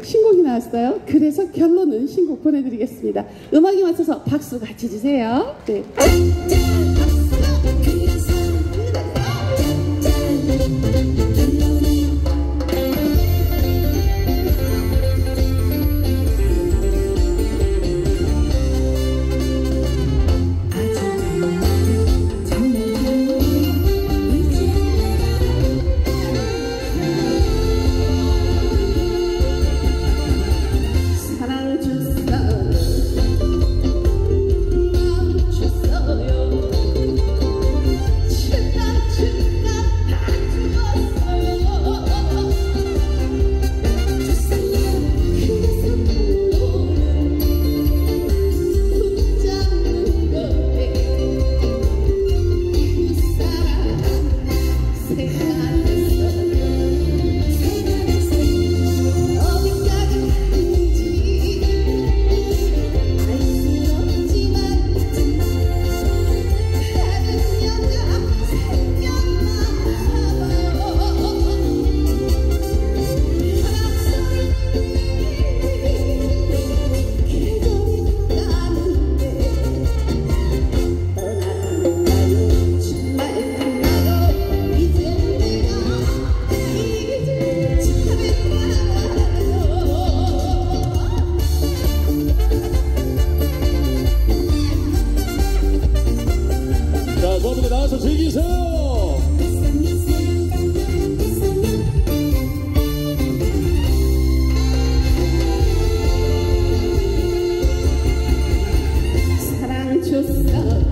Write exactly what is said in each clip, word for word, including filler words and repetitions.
신곡이 나왔어요. 그래서 결론은 신곡 보내드리겠습니다. 음악에 맞춰서 박수 같이 주세요. 네. 나와서 즐기세요. 사랑 줬어.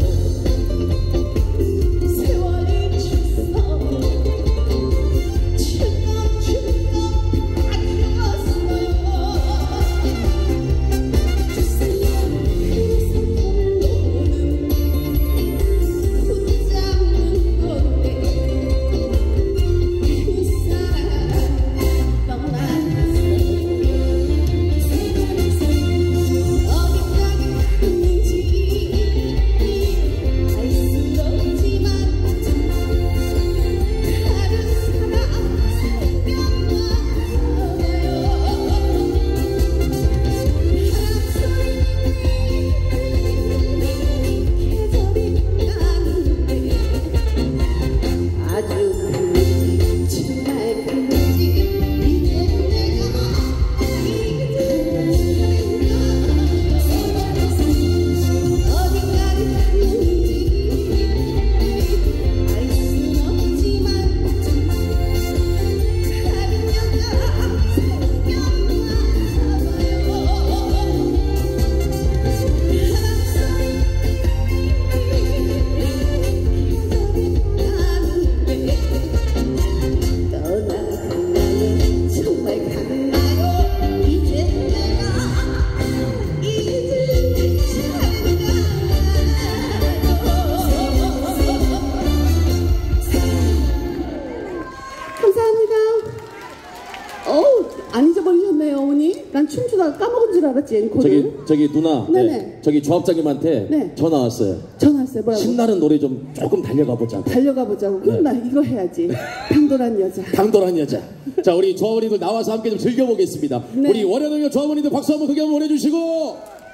안 잊어버리셨네요, 어머니? 난 춤추다가 까먹은 줄 알았지, 앵콜을. 저기, 저기 누나. 네네. 네. 저기 조합장님한테 네. 전화 왔어요. 전화 왔어요, 뭐라고? 신나는 노래 좀 조금 달려가 보자고. 달려가 보자고. 그럼 네. 나 이거 해야지. 당돌한 여자. 당돌한 여자. 자, 우리 조합원님들 나와서 함께 좀 즐겨보겠습니다. 네. 우리 월요일 조합원님들 박수 한번 크게 한번 보내주시고.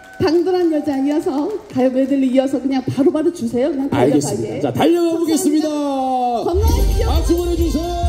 당돌한 여자 이어서 가요 메들리 이어서 그냥 바로바로 바로 주세요. 그냥 달려가게. 알겠습니다. 자, 달려가 보겠습니다. 건강하십시오. 박수 보내주세요.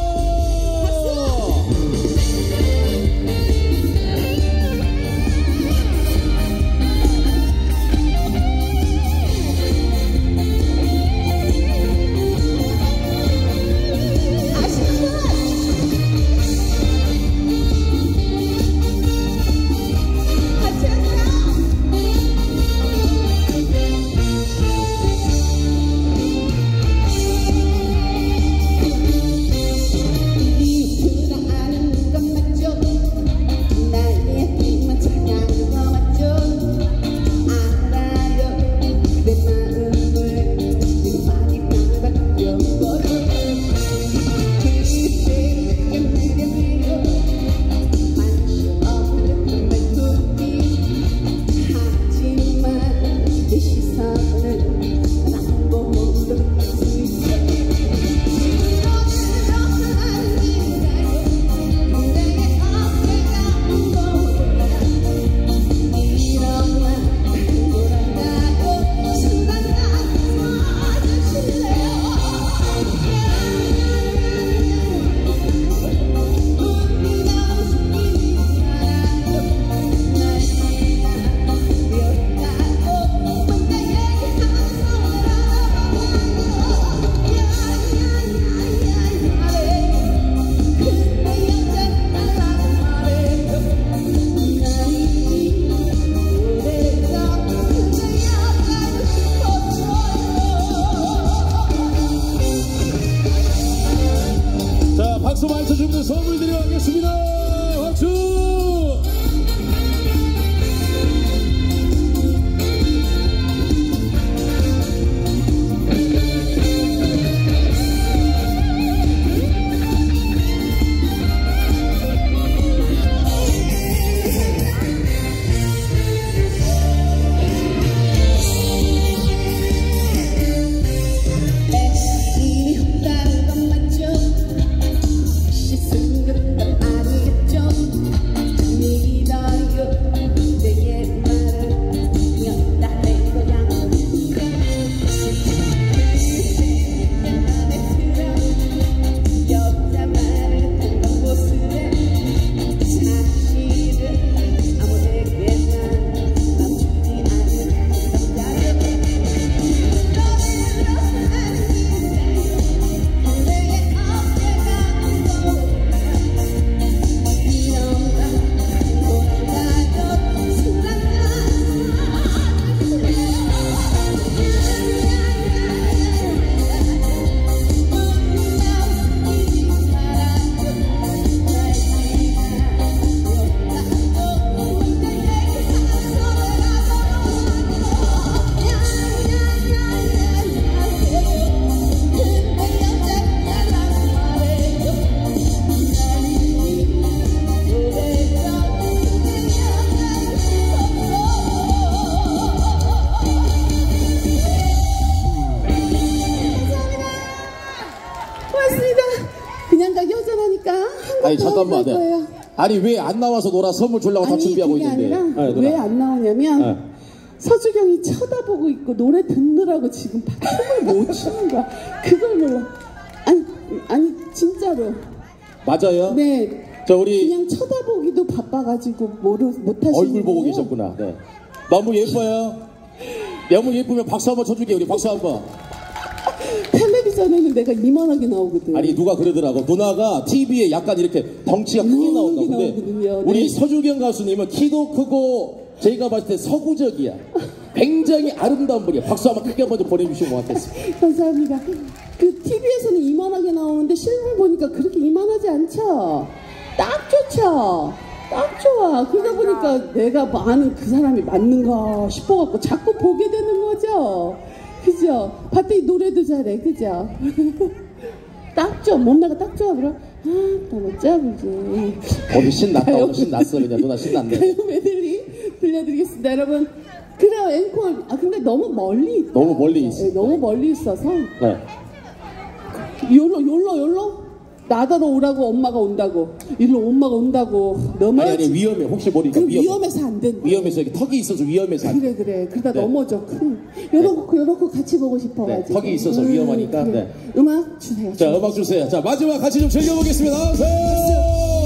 아니 잠깐만. 갈 거예요. 네. 아니 왜 안 나와서 놀아 선물 주려고 다 아니, 준비하고 그게 있는데. 아니라 네, 누나. 왜 안 나오냐면 네. 서주경이 쳐다보고 있고 노래 듣느라고 지금 춤을 못 추는 거야. 그걸 몰라. 아니 아니 진짜로. 맞아요? 네. 자 우리 그냥 쳐다보기도 바빠가지고 모르 못하시는 얼굴 보고 거예요. 계셨구나. 네. 너무 예뻐요. 너무 예쁘면 박수 한번 쳐줄게. 우리 박수 한번. 텔레비전에는 내가 이만하게 나오거든. 아니 누가 그러더라고. 누나가 티비에 약간 이렇게 덩치가 크게 나온다. 크게 근데 나오거든요. 우리 네. 서주경 가수님은 키도 크고 제가 봤을 때 서구적이야. 굉장히 아름다운 분이야. 박수 한번 크게 한번 좀 보내주시면 고맙겠습니다. 감사합니다. 그 티비에서는 이만하게 나오는데 실물 보니까 그렇게 이만하지 않죠? 딱 좋죠? 딱 좋아. 그러다 보니까 내가 아는 그 사람이 맞는가 싶어갖고 자꾸 보게 되는 거죠. 그죠? 봤더니 노래도 잘해. 그죠? 딱 좋아. 몸매가 딱 좋아. 그럼 아, 나 멋져 보지. 오늘 신났다. 오늘 신났어. 그냥 누나 신났네. 가요 메들리 들려드리겠습니다. 여러분. 그래요 앵콜. 아 근데 너무 멀리 있다. 너무 멀리 있어. 네, 너무 멀리 있어서 네. 요로 요로 요로 나더러 오라고 엄마가 온다고 일로 엄마가 온다고 넘어. 아니 아니 위험해. 혹시 모르니까 그 위험. 위험해서 안 된다. 위험해서 이렇게 턱이 있어서 위험해서 안 돼. 그래 그래 그러다 네. 넘어져. 큰 요렇고 요렇고 같이 보고 싶어가지고. 네, 턱이 있어서 위험하니까. 그래. 네. 음악 주세요. 자 음악 주세요. 자 마지막 같이 좀 즐겨보겠습니다. 나와주세요.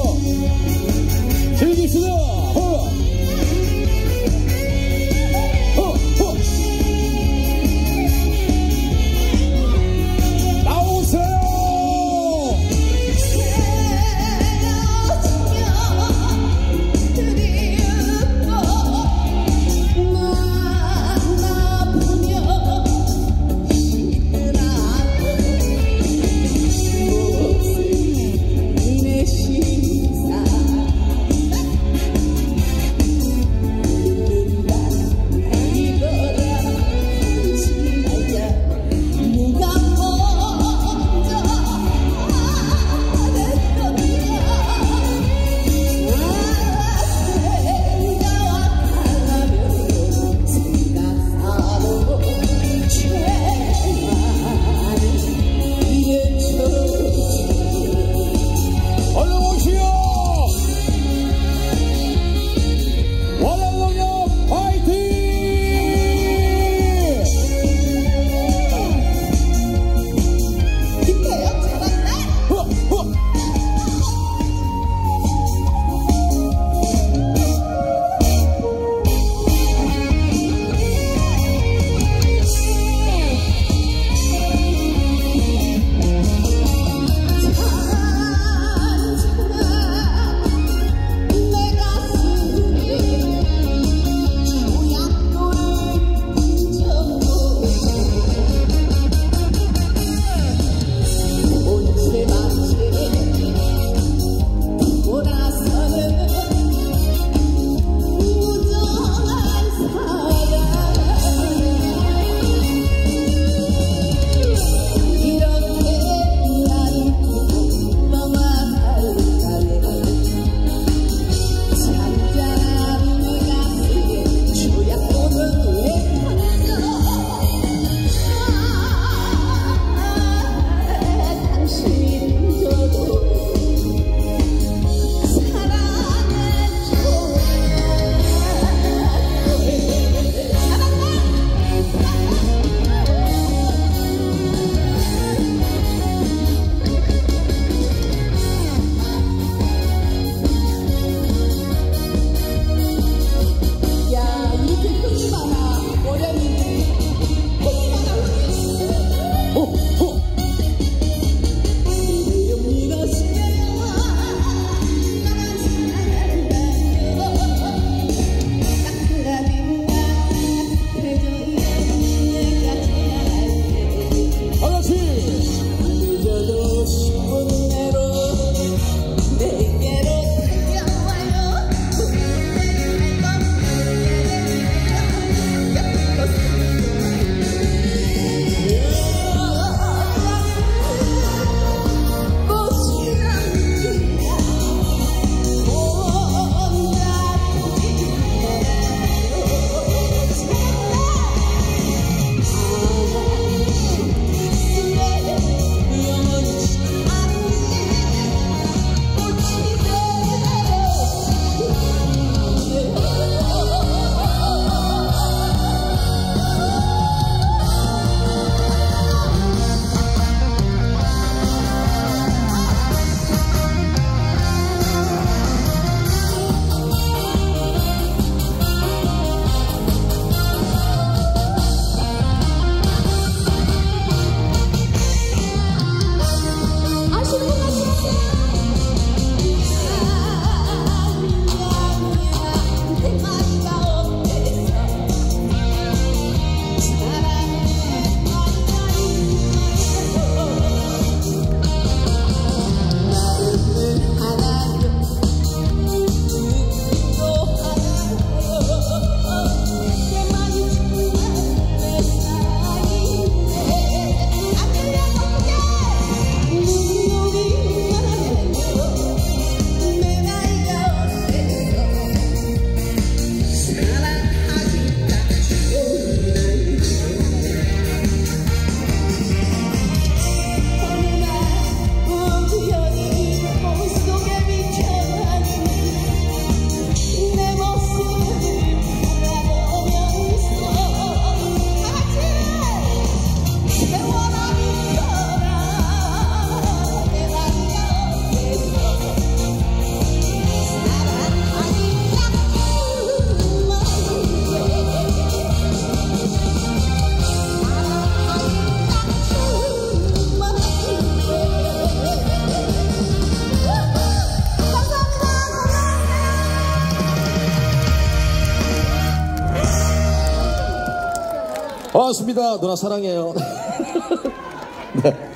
즐깁시다. 허. 허. 허. 나오세요. 내 시 반갑습니다. 누나 사랑해요. 네.